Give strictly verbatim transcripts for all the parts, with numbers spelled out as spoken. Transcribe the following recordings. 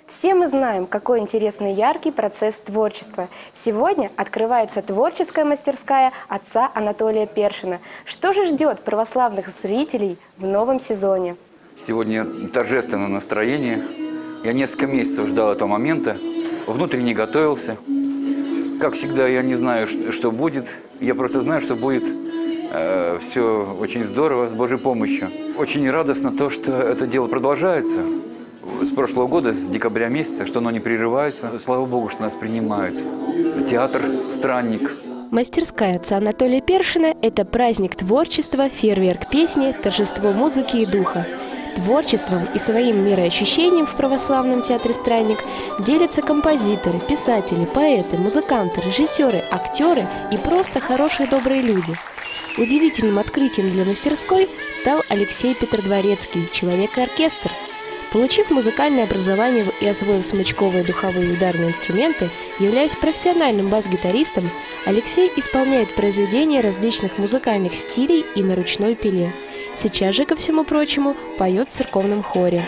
Все мы знаем, какой интересный и яркий процесс творчества. Сегодня открывается творческая мастерская отца Анатолия Першина. Что же ждет православных зрителей в новом сезоне? Сегодня торжественное настроение. Я несколько месяцев ждал этого момента, внутренне готовился. Как всегда, я не знаю, что будет. Я просто знаю, что будет э, все очень здорово, с Божьей помощью. Очень радостно то, что это дело продолжается. С прошлого года, с декабря месяца, что оно не прерывается. Слава Богу, что нас принимают. Театр «Странник». Мастерская отца Анатолия Першина – это праздник творчества, фейерверк песни, торжество музыки и духа. Творчеством и своим мироощущением в православном театре «Странник» делятся композиторы, писатели, поэты, музыканты, режиссеры, актеры и просто хорошие добрые люди. Удивительным открытием для мастерской стал Алексей Петродворецкий, человек и оркестр. Получив музыкальное образование и освоив смычковые, духовые и ударные инструменты, являясь профессиональным бас-гитаристом, Алексей исполняет произведения различных музыкальных стилей и на ручной пиле. Сейчас же, ко всему прочему, поет в церковном хоре.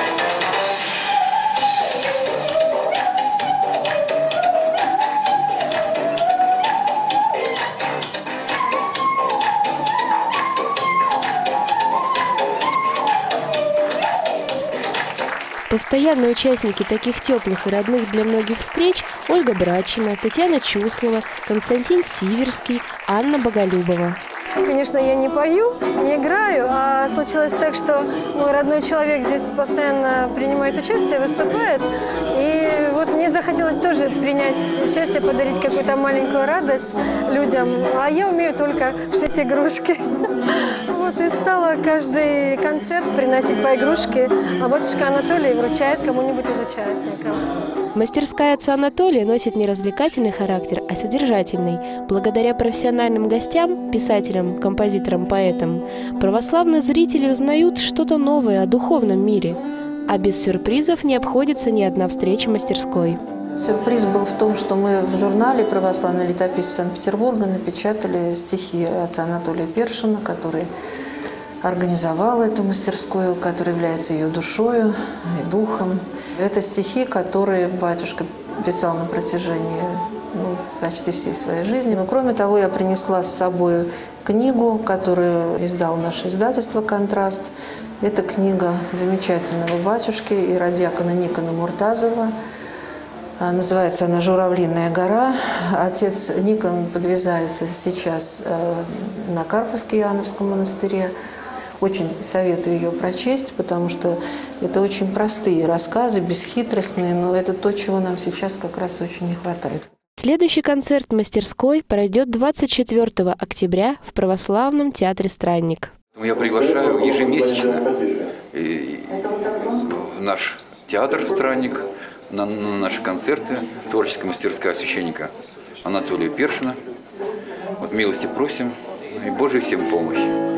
Постоянные участники таких теплых и родных для многих встреч – Ольга Брачина, Татьяна Чуслова, Константин Сиверский, Анна Боголюбова. Конечно, я не пою, не играю, а случилось так, что мой родной человек здесь постоянно принимает участие, выступает. И вот мне захотелось тоже принять участие, подарить какую-то маленькую радость людям. А я умею только шить игрушки. Вот и стала каждый концерт приносить по игрушке, а батюшка Анатолий вручает кому-нибудь из участников. Мастерская отца Анатолия носит не развлекательный характер, а содержательный. Благодаря профессиональным гостям, писателям, композиторам, поэтам, православные зрители узнают что-то новое о духовном мире. А без сюрпризов не обходится ни одна встреча мастерской. Сюрприз был в том, что мы в журнале «Православный летописец Санкт-Петербурга» напечатали стихи отца Анатолия Першина, который организовал эту мастерскую, который является ее душою и духом. Это стихи, которые батюшка писал на протяжении ну, почти всей своей жизни. Но кроме того, я принесла с собой книгу, которую издал наше издательство «Контраст». Это книга замечательного батюшки иродиакона Никона Муртазова. Называется она «Журавлиная гора». Отец Никон подвязается сейчас на Карповке Иоанновском монастыре. Очень советую ее прочесть, потому что это очень простые рассказы, бесхитростные, но это то, чего нам сейчас как раз очень не хватает. Следующий концерт мастерской пройдет двадцать четвёртого октября в Православном театре «Странник». Я приглашаю ежемесячно в наш театр «Странник», на наши концерты, творческая мастерская священника Анатолия Першина. Вот милости просим и Божьей всем помощи.